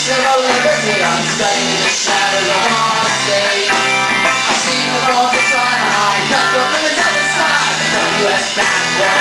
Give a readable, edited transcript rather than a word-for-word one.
civil liberty, I'm studying the shadows of our state. I've seen the 4th of July, cut the limits of the sky, the U.S. back war.